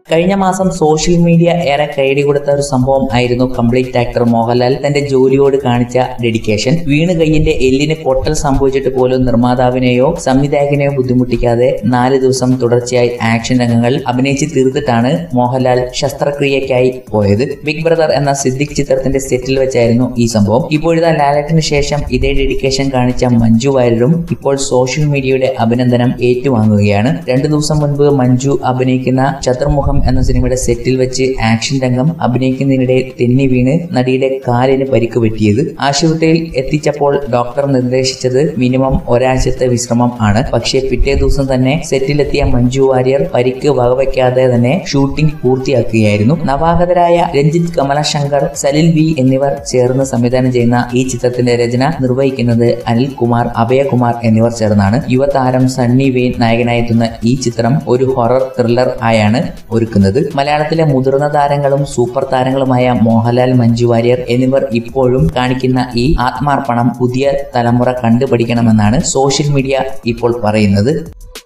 കഴിഞ്ഞ മാസം social media ഏറെ കൈയടി കൊടുത്ത ഒരു സംഭവം ആയിരുന്നു കംപ്ലീറ്റ് ആക്ടർ മോഹൻലാൽ തന്റെ ജോലിയോട് കാണിച്ച ഡെഡിക്കേഷൻ. വീണ് കയ്യിന്റെ എല്ലിന് പൊട്ടൽ സംഭവിച്ചിട്ട് പോലും നിർമ്മാതാവിനെയോ സംവിധായകനെയോ ബുദ്ധിമുട്ടിക്കാതെ 4 ദിവസം തുടർച്ചയായി ആക്ഷൻ രംഗങ്ങൾ അഭിനയിച്ച് തീർത്തിട്ടാണ് മോഹൻലാൽ ശസ്ത്രക്രിയയ്ക്കായി പോയത്. ബിഗ് ബ്രദർ എന്ന സിദ്ദിഖ് ചിത്രത്തിന്റെ സെറ്റിൽ വെച്ചായിരുന്നു ഈ സംഭവം. ഇപ്പോഴത്തെ ലാലേട്ടന് ശേഷം ഇതേ ഡെഡിക്കേഷൻ കാണിച്ച മഞ്ജു വാര്യരും ഇപ്പോൾ സോഷ്യൽ മീഡിയയുടെ അഭിനന്ദനം ഏറ്റുവാങ്ങുകയാണ്. 2 ദിവസം മുൻപ് മഞ്ജു അഭിനയിക്കുന്ന ചതുർമുഖം എന്ന സിനിമയുടെ സെറ്റിൽ വെച്ച് ആക്ഷൻ രംഗം അഭിനയിക്കുന്നതിനിടെ തെന്നി വീണ് നടിയുടെ കാലിന് പരിക്ക് പറ്റിയത്. ആശുപത്രിയിൽ എത്തിച്ചപ്പോൾ ഡോക്ടർ നിർദ്ദേശിച്ചത് മിനിമം ഒരാഴ്ചത്തെ വിശ്രമം ആണ്. പക്ഷേ പിറ്റേ ദിവസം തന്നെ സെറ്റിലെത്തിയ മഞ്ജു വാര്യർ പരിക്ക് വകവയ്ക്കാതെ തന്നെ ഷൂട്ടിംഗ് പൂർത്തിയാക്കുകയായിരുന്നു. നവാഗതരായ രഞ്ജിത്ത് കമലശങ്കർ, സലിൽ വി എന്നിവർ ചേർന്ന് സംവിധാനം ചെയ്യുന്ന ഈ ചിത്രത്തിന്റെ രചന നിർവഹിക്കുന്നത് അനിൽകുമാർ, അഭയകുമാർ എന്നിവർ ചേർന്നാണ്. യുവതാരം സണ്ണി വെയിൻ നായകനായെത്തുന്ന ഈ ചിത്രം ഒരു ഹൊറർ ത്രില്ലർ ആയാണ് ഒരുക്കുന്നത്. മലയാളത്തിലെ മുതിർന്ന താരങ്ങളും സൂപ്പർ താരങ്ങളുമായ മോഹൻലാൽ, മഞ്ജു വാര്യർ എന്നിവർ ഇപ്പോഴും കാണിക്കുന്ന ഈ ആത്മാർപ്പണം പുതിയ തലമുറ കണ്ടുപഠിക്കണമെന്നാണ് സോഷ്യൽ മീഡിയ ഇപ്പോൾ പറയുന്നത്.